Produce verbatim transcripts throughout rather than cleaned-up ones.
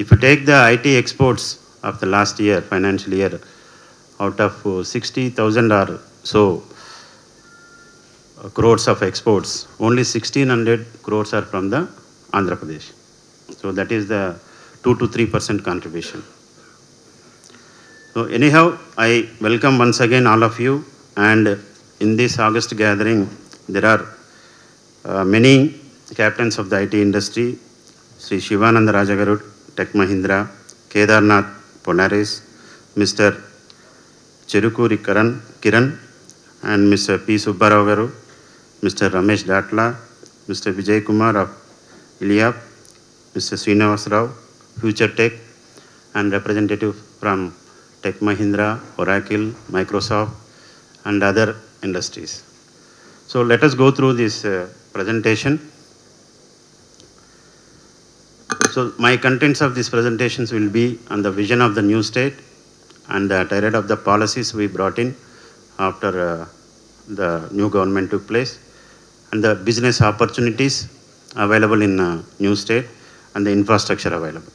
If you take the I T exports of the last year, financial year, out of uh, sixty thousand or so uh, crores of exports, only sixteen hundred crores are from the Andhra Pradesh. So that is the two to three percent contribution. So anyhow, I welcome once again all of you, and in this August gathering, there are uh, many captains of the I T industry, Sri Shivananda Rajagaru, Tech Mahindra, Kedarnath Polaris, Mister Cherukuri Karan, Kiran, and Mister P. Subbarao Garu, Mister Ramesh Datla, Mister Vijay Kumar of Iliap, Mister Srinivas Rao, Future Tech, and representative from Tech Mahindra, Oracle, Microsoft, and other industries. So let us go through this uh, presentation. So my contents of these presentations will be on the vision of the new state and the tirade of the policies we brought in after uh, the new government took place, and the business opportunities available in uh, new state and the infrastructure available.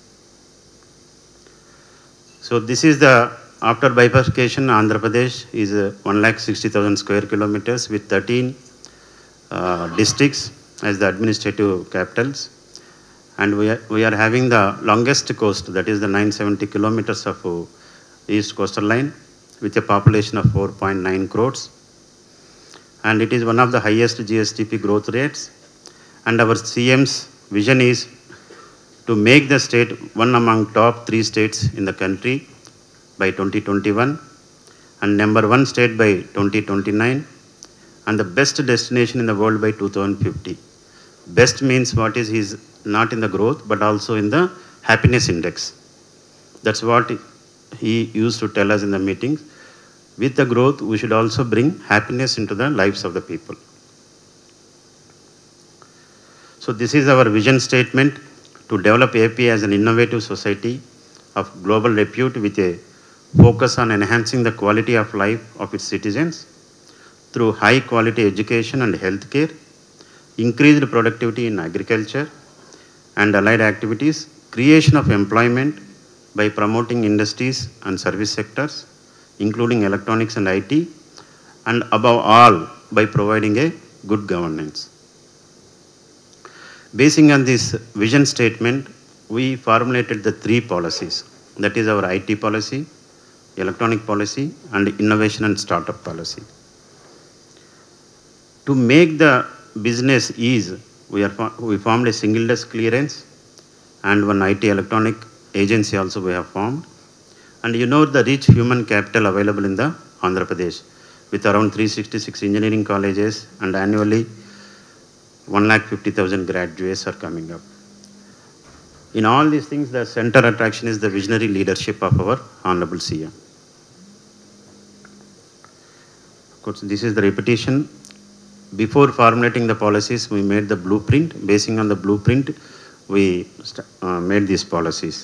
So this is the, after bifurcation, Andhra Pradesh is uh, one lakh sixty thousand square kilometers with thirteen uh, districts as the administrative capitals. And we are, we are having the longest coast, that is the nine hundred seventy kilometers of uh, east coastal line with a population of four point nine crores. And it is one of the highest G S D P growth rates. And our C M's vision is to make the state one among top three states in the country by twenty twenty-one, and number one state by twenty twenty-nine, and the best destination in the world by two thousand fifty. Best means what is, he is not in the growth, but also in the happiness index. That's what he used to tell us in the meetings. With the growth, we should also bring happiness into the lives of the people. So this is our vision statement: to develop A P as an innovative society of global repute with a focus on enhancing the quality of life of its citizens through high quality education and healthcare, increased productivity in agriculture and allied activities, creation of employment by promoting industries and service sectors, including electronics and I T, and above all, by providing a good governance. Basing on this vision statement, we formulated the three policies. That is our I T policy, electronic policy, and innovation and startup policy. To make the business ease, we, are, we formed a single desk clearance and one I T electronic agency also we have formed. And you know the rich human capital available in the Andhra Pradesh with around three hundred sixty-six engineering colleges, and annually one lakh fifty thousand graduates are coming up. In all these things, the center attraction is the visionary leadership of our Honorable C M. Of course, this is the repetition. Before formulating the policies, we made the blueprint. Basing on the blueprint, we uh, made these policies.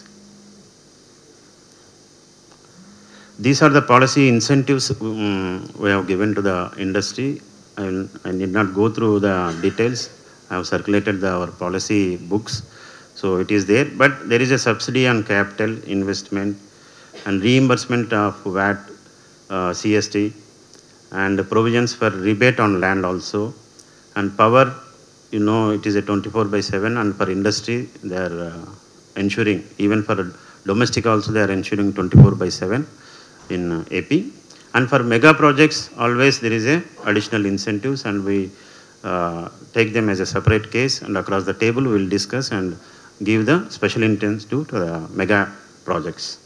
These are the policy incentives um, we have given to the industry. I, I need not go through the details. I have circulated the, our policy books. So it is there, but there is a subsidy on capital investment and reimbursement of V A T, uh, C S T, and provisions for rebate on land also. And power, you know, it is a twenty-four by seven, and for industry, they are uh, ensuring, even for domestic also, they are ensuring twenty-four by seven in uh, A P. And for mega projects, always there is a additional incentives, and we uh, take them as a separate case, and across the table we will discuss and give the special incentive to, to the mega projects.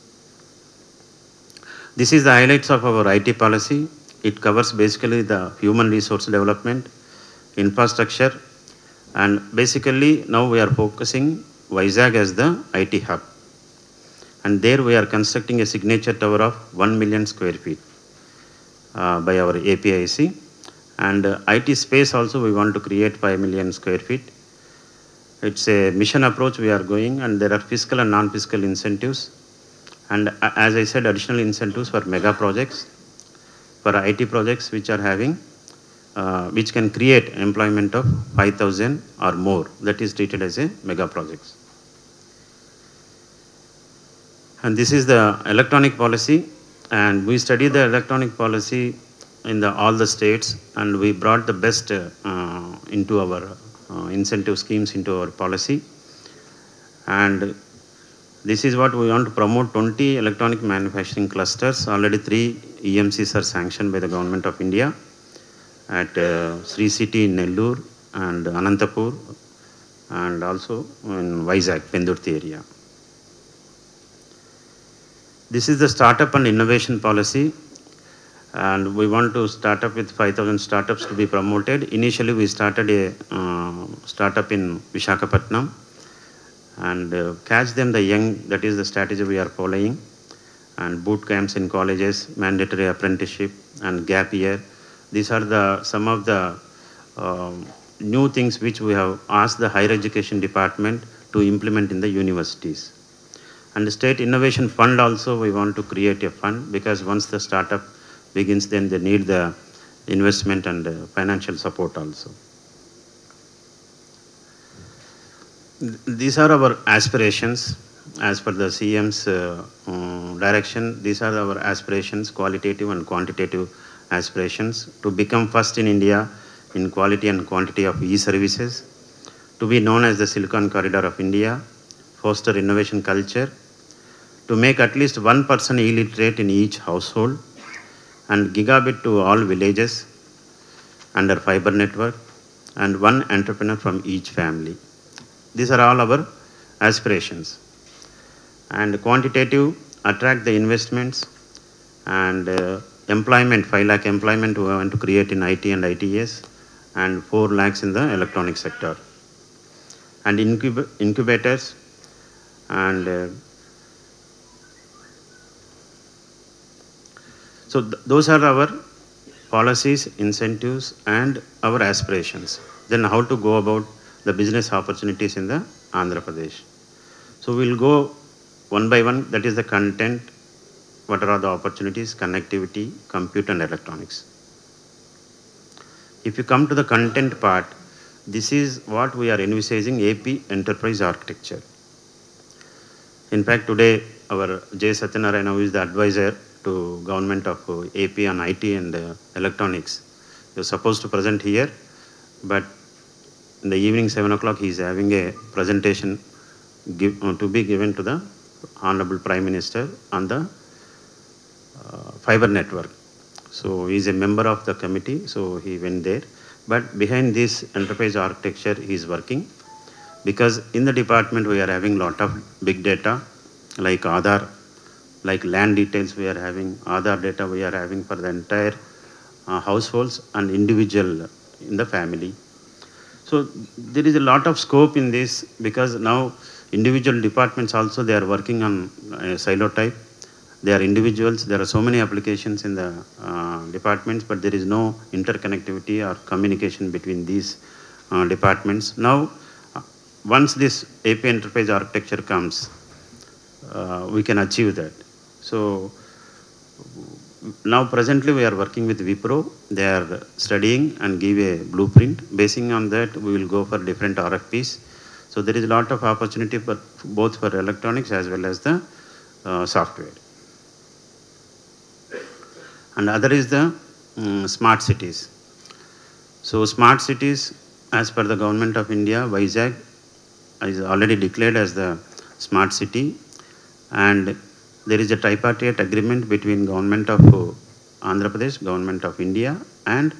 This is the highlights of our I T policy. It covers basically the human resource development, infrastructure, and basically now we are focusing Vizag as the I T hub. And there we are constructing a signature tower of one million square feet uh, by our A P I C. And uh, I T space also we want to create five million square feet. It's a mission approach we are going, and there are fiscal and non-fiscal incentives. And uh, as I said, additional incentives for mega projects, for I T projects which are having, uh, which can create employment of five thousand or more. That is treated as a mega projects. And this is the electronic policy, and we study the electronic policy in the, all the states, and we brought the best uh, into our uh, incentive schemes into our policy. And this is what we want to promote: twenty electronic manufacturing clusters. Already three E M Cs are sanctioned by the Government of India at uh, Sri City in Nellore and Anantapur, and also in Vizag, Pendurthi area. This is the startup and innovation policy, and we want to start up with five thousand startups to be promoted. Initially, we started a uh, startup in Visakhapatnam and uh, catch them the young. That is the strategy we are following. And boot camps in colleges, mandatory apprenticeship, and gap year. These are the some of the um, new things which we have asked the higher education department to implement in the universities. And the State Innovation Fund also, we want to create a fund, because once the startup begins, then they need the investment and uh, financial support also. These are our aspirations as per the C M's uh, uh, direction. These are our aspirations, qualitative and quantitative aspirations: to become first in India in quality and quantity of e-services, to be known as the Silicon Corridor of India, foster innovation culture, to make at least one person illiterate in each household, and gigabit to all villages under fiber network, and one entrepreneur from each family. These are all our aspirations. And quantitative, attract the investments, and uh, employment, five lakh employment we want to create in I T and I T S, and four lakhs in the electronic sector. And incub incubators, and uh, so th those are our policies, incentives, and our aspirations. Then how to go about the business opportunities in the Andhra Pradesh. So we'll go one by one. That is the content. What are the opportunities? Connectivity, compute, and electronics. If you come to the content part, this is what we are envisaging: A P enterprise architecture. In fact, today our J. Satyanarayana, who is the advisor to government of A P on I T and uh, electronics, he was supposed to present here, but in the evening seven o'clock he is having a presentation give, uh, to be given to the Honorable Prime Minister on the uh, fiber network. So he is a member of the committee, so he went there. But behind this enterprise architecture he is working, because in the department we are having lot of big data like Aadhaar, like land details we are having, Aadhaar data we are having for the entire uh, households and individual in the family. So there is a lot of scope in this, because now individual departments also, they are working on uh, silo type. They are individuals. There are so many applications in the uh, departments, but there is no interconnectivity or communication between these uh, departments. Now, uh, once this A P enterprise architecture comes, uh, we can achieve that. So now presently we are working with Wipro. They are studying and give a blueprint. Basing on that, we will go for different R F Ps. So there is a lot of opportunity for both for electronics as well as the uh, software. And other is the um, smart cities. So smart cities, as per the Government of India, Vizag is already declared as the smart city, and there is a tripartite agreement between Government of Andhra Pradesh, Government of India, and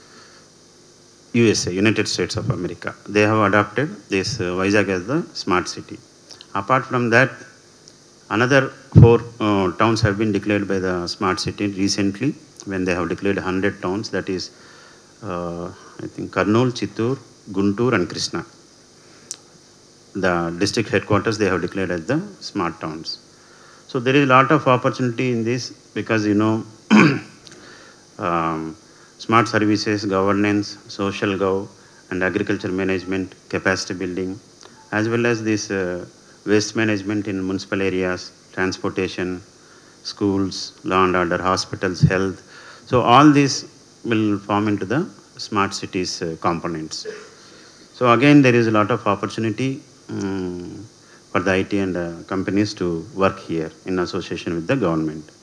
U S A, United States of America. They have adopted this uh, Vizag as the smart city. Apart from that, another four uh, towns have been declared by the smart city recently, when they have declared one hundred towns, that is, uh, I think, Kurnool, Chittoor, Guntur, and Krishna. The district headquarters they have declared as the smart towns. So there is a lot of opportunity in this, because, you know, um, smart services, governance, social gov, and agriculture management, capacity building, as well as this uh, waste management in municipal areas, transportation, schools, law and order, hospitals, health. So all these will form into the smart cities uh, components. So again, there is a lot of opportunity um, for the I T and uh, companies to work here in association with the government.